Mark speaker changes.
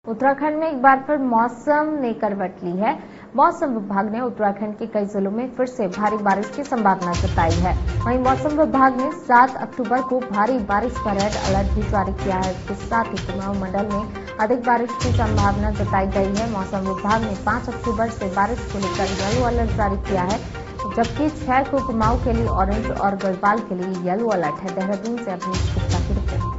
Speaker 1: उत्तराखंड में एक बार फिर मौसम ने करवट ली है। मौसम विभाग ने उत्तराखंड के कई जिलों में फिर से भारी बारिश की संभावना जताई है। वहीं मौसम विभाग ने 7 अक्टूबर को भारी बारिश का रेड अलर्ट भी जारी किया है। इसके साथ ही कुमाऊं मंडल में अधिक बारिश की संभावना जताई गई है। मौसम विभाग ने 5 अक्टूबर से बारिश को लेकर येलो अलर्ट जारी किया है, जबकि 6 को कुमाऊं के लिए ऑरेंज और गढ़वाल के लिए येलो अलर्ट है। देहरादून से अपनी गुप्ता की रिपोर्ट।